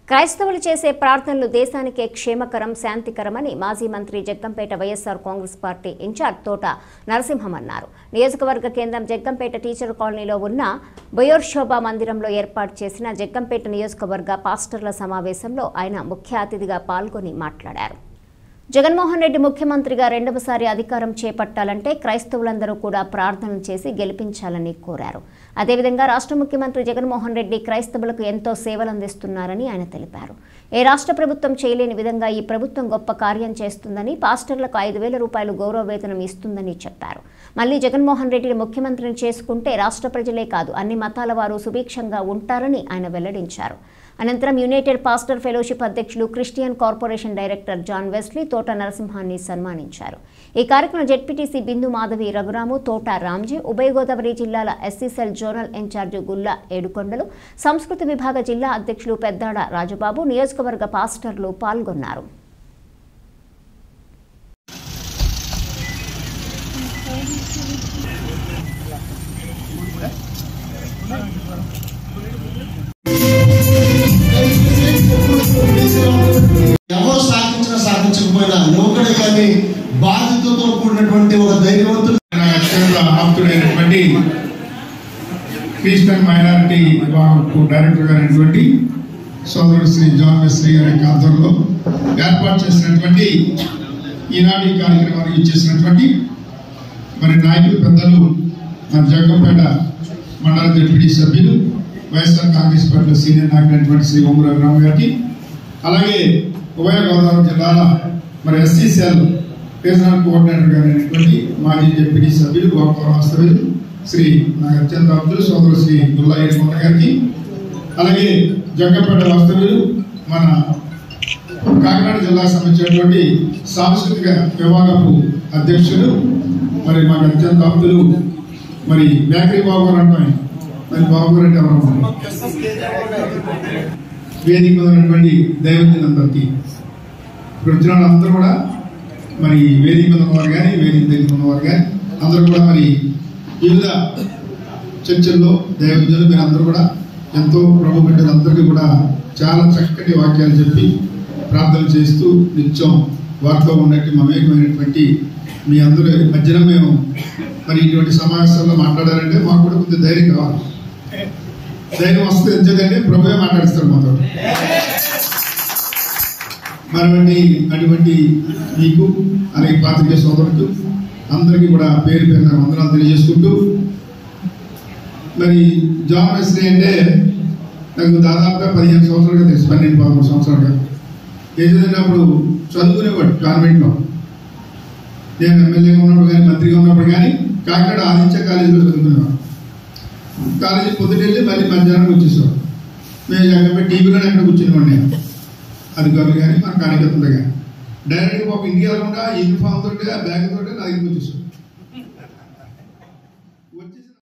క్రైస్తవులు చేసే ప్రార్థనలు దేశానికే క్షేమకరం శాంతికరమని మాజీ మంత్రి జగ్గంపేట వైఎస్ఆర్ కాంగ్రెస్ పార్టీ ఇన్ఛార్జ్ తోట నరసింహం అన్నారు. నియోజకవర్గ కేంద్రం జగ్గంపేట టీచర్ కాలనీలో ఉన్న బయోర్శోభా మందిరంలో ఏర్పాటు చేసిన జగ్గంపేట నియోజకవర్గ పాస్టర్ల సమావేశంలో ఆయన ముఖ్య అతిథిగా పాల్గొని మాట్లాడారు. జగన్మోహన్ రెడ్డి ముఖ్యమంత్రిగా రెండవసారి అధికారం చేపట్టాలంటే క్రైస్తవులందరూ కూడా ప్రార్థనలు చేసి గెలిపించాలని కోరారు. అదేవిధంగా రాష్ట్ర ముఖ్యమంత్రి జగన్మోహన్ రెడ్డి క్రైస్తవులకు ఎంతో సేవలందిస్తున్నారని ఆయన తెలిపారు. ఏ రాష్ట్ర ప్రభుత్వం చేయలేని విధంగా ఈ ప్రభుత్వం గొప్ప కార్యం చేస్తుందని, పాస్టర్లకు 5,000 రూపాయలు గౌరవ వేతనం ఇస్తుందని చెప్పారు. మళ్లీ జగన్మోహన్ రెడ్డిని ముఖ్యమంత్రిని చేసుకుంటే రాష్ట్ర ప్రజలే కాదు అన్ని మతాల వారు సుభిక్షంగా ఉంటారని ఆయన వెల్లడించారు. అనంతరం యునైటెడ్ పాస్టర్ ఫెలోషిప్ అధ్యక్షులు Christian corporation director John Wesley Thota నరసింహాన్ని సన్మానించారు. ఈ కార్యక్రమం జెడ్పీటీసీ బిందు మాధవి రఘురాము, తోట రామ్జీ, ఉభయ గోదావరి జిల్లాల SC cell zonal in-charge Gulla Edukondalu, సంస్కృతి విభాగ జిల్లా అధ్యక్షులు పెద్దాడ రాజుబాబు, నియోజకవర్గ పాస్టర్లు పాల్గొన్నారు. ఎవరు సాధించకపోయినా యువకుడే కానీ బాధ్యతతో కూడినటువంటి ఒక ధైర్యవంతుడు ఆప్తుడైనటువంటి క్రిస్టియన్ మైనారిటీ విభాగం డైరెక్టర్ గారైనటువంటి సోదరుడు శ్రీ జాన్ వెస్లీ గారి ఆధ్వర్యంలో ఏర్పాటు చేసినటువంటి ఈనాటి కార్యక్రమానికి ఇచ్చేసినటువంటి మరి నాయకులు పెద్దలు మన జగ్గంపేట మండల డిప్యూటీ సభ్యులు వైఎస్ఆర్ కాంగ్రెస్ పార్టీ సీనియర్ నాయకులైనటువంటి శ్రీ ఓం రఘురామ్ గారికి, అలాగే ఉభయ గోదావరి జిల్లాల మరి ఎస్సీసీఎల్ రీజనల్ కోఆర్డినేటర్ గారైనటువంటి మాజీ డిప్యూటీ సభ్యులు గోపాల వాస్తవ్యులు శ్రీ అత్యంత అబ్దుల్ సోదరు శ్రీ గుల్లా ఏడుకొండ గారికి, అలాగే జగ్గంపేట వాస్తవ్యులు మన కాకినాడ జిల్లాకు సంబంధించినటువంటి సాంస్కృతిక విభాగపు అధ్యక్షులు మరి మాకు అత్యంత అబ్దులు మరి బేకరీ బాబు గారు అంటాయి. మరి బాబు గారు అంటే ఎవరు వేదిక ఉన్నటువంటి దైవజ్ఞులందరికీ ఇప్పుడు వచ్చిన వాళ్ళందరూ కూడా మరి వేదిక మీద ఉన్నవారు కానీ వేదిక దగ్గర ఉన్నవారు కానీ అందరూ కూడా మరి వివిధ చర్చల్లో దైవజ్ఞులు మీరు అందరూ కూడా ఎంతో ప్రభు బిడ్డలందరికీ కూడా చాలా చక్కటి వాక్యాలు చెప్పి ప్రార్థన చేస్తూ నిత్యం వారితో ఉన్నట్టు మమేకమైనటువంటి మీ అందరూ మధ్యన మేము మరి ఇటువంటి సమావేశాల్లో మాట్లాడాలంటే మాకు కూడా కొంచెం ధైర్యం కావాలి. ధైర్యం వస్తే ఎంచేదంటే ప్రభువే మాట్లాడిస్తాడు మాతో. మరి అటువంటి మీకు అలాగే పాత్రికేయ సోదరులకు అందరికీ కూడా పేరు పేరున వందనాలు తెలియజేసుకుంటూ, మరి జాన్ వెస్లీ అంటే నాకు దాదాపుగా 15 సంవత్సరాలుగా తెలుసు, 12-13 సంవత్సరాలుగా. ఏం చదివినప్పుడు చదువుకునేవాడు కాన్వెంట్లో. నేను ఎమ్మెల్యేగా ఉన్నప్పుడు కానీ మంత్రిగా ఉన్నప్పుడు కానీ కాకినాడ ఆదిత్య కాలేజీలో చదువుకునేవాడు. కాలేజీ పొద్దుటెళ్ళి మళ్ళీ మధ్యాహ్నం వచ్చేసేవాడు. మేము జగ్గంపేట టీవీలోనే అక్కడ కూర్చునేవాడిని, అధికారులు కానీ మన కార్యకర్తలు కానీ. డైరెక్ట్గా ఒక ఇండియాలో యూనిఫామ్ తోటి బ్యాగ్ తోటి నా దగ్గరికి వచ్చేసాడు.